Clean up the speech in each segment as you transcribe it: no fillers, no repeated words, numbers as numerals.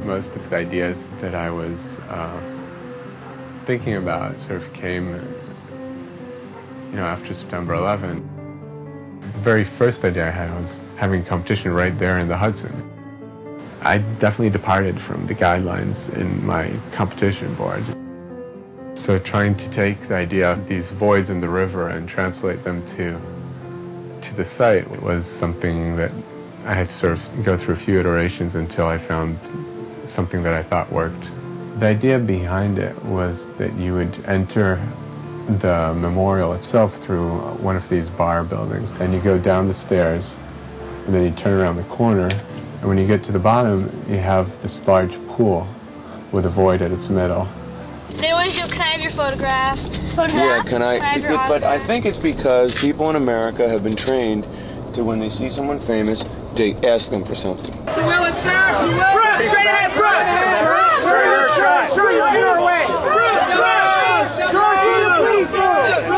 most of the ideas that I was thinking about sort of came, after September 11. The very first idea I had was having a competition right there in the Hudson. I definitely departed from the guidelines in my competition board. So trying to take the idea of these voids in the river and translate them to the site was something that I had to sort of go through a few iterations until I found something that I thought worked. The idea behind it was that you would enter the memorial itself through one of these bar buildings, and you go down the stairs, and then you turn around the corner, and when you get to the bottom, you have this large pool with a void at its middle. They always do, can I have your photograph? Yeah, can I have your but I autograph? think it's because people in America have been trained to, when they see someone famous, to ask them for something. Straight ahead, front! Sure, you're in our way! Sure, please do!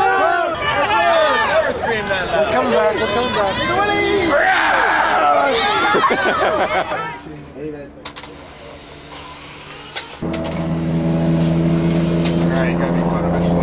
Never scream that loud. We're coming back. Alright, you gotta be fun of it.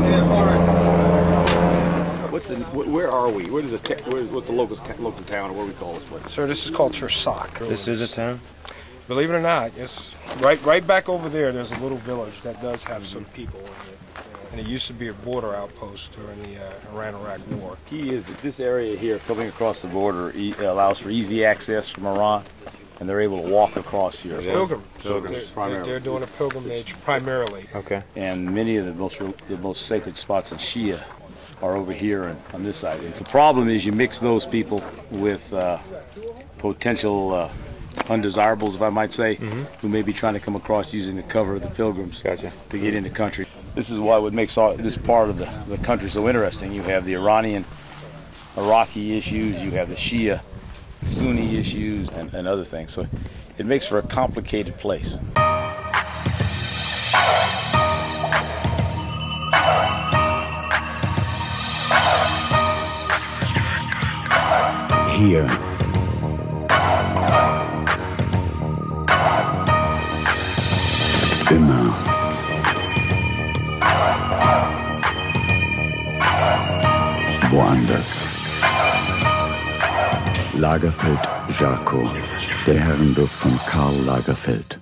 Where are we? What's the local town, or what do we call this place? Sir, this is called Chersak. This is a town? Believe it or not, it's right back over there. There's a little village that does have some people in it, and it used to be a border outpost during the Iran-Iraq War. Key is that this area here, coming across the border, allows for easy access from Iran, and they're able to walk across here. Pilgrims. Primarily. They're doing a pilgrimage primarily. Okay. And many of the most sacred spots of Shia are over here and on this side. And the problem is you mix those people with potential undesirables, if I might say, who may be trying to come across using the cover of the pilgrims to get in the country. This is why what makes this part of the country so interesting. You have the Iranian-Iraqi issues, you have the Shia Sunni issues, and other things. So it makes for a complicated place. Hier. Immer. Woanders. Lagerfeld Jaco, der Herrenduft von Karl Lagerfeld.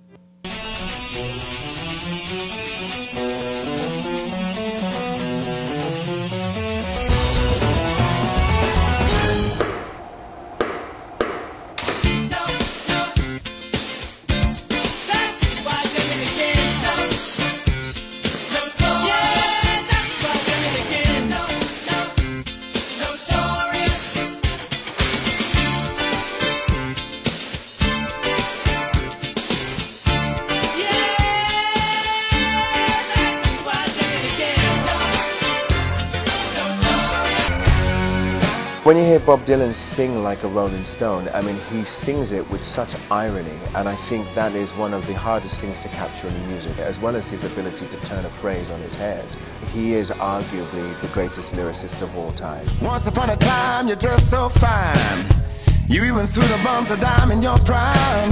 When you hear Bob Dylan sing like a Rolling Stone, I mean, he sings it with such irony, and I think that is one of the hardest things to capture in music, as well as his ability to turn a phrase on its head. He is arguably the greatest lyricist of all time. Once upon a time, you dressed so fine. You even threw the bumps of dime in your prime.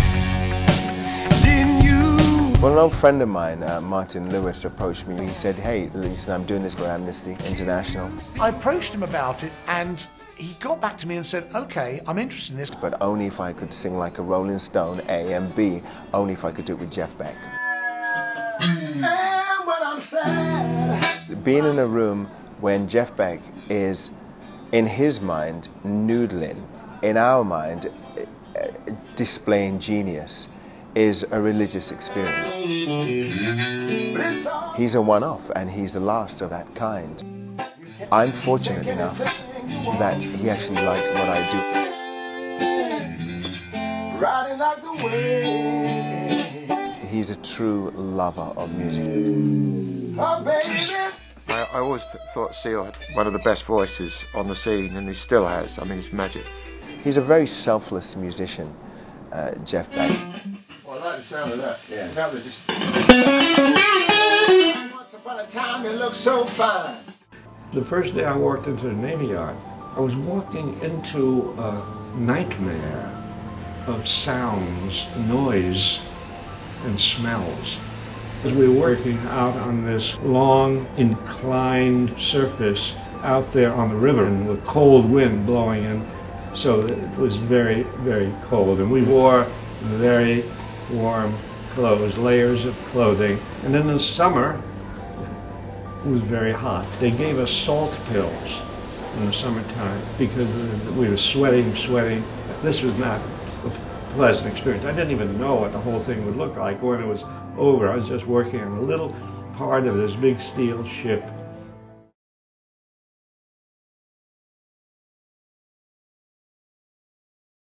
Didn't you? Well, an old friend of mine, Martin Lewis, approached me. He said, "Hey, listen, I'm doing this for Amnesty International." I approached him about it, and he got back to me and said, "Okay, I'm interested in this, but only if I could sing like a Rolling Stone, A, and B, only if I could do it with Jeff Beck. And when I'm sad, being in a room when Jeff Beck is, in his mind, noodling, in our mind, displaying genius, is a religious experience. He's a one-off, and he's the last of that kind. I'm fortunate enough that he actually likes what I do. riding like the waves. He's a true lover of music. Oh, baby. I always thought Seal had one of the best voices on the scene, and he still has. I mean, it's magic. He's a very selfless musician, Jeff Beck. Well, I like the sound of that. Yeah. Probably just... Once upon a time, you looked so fine. The first day I walked into the Navy Yard, I was walking into a nightmare of sounds, noise, and smells. As we were working out on this long inclined surface out there on the river, and with cold wind blowing in, so it was very, very cold, and we wore very warm clothes, layers of clothing. And in the summer, it was very hot. They gave us salt pills in the summertime because we were sweating. This was not a pleasant experience. I didn't even know what the whole thing would look like when it was over. I was just working on a little part of this big steel ship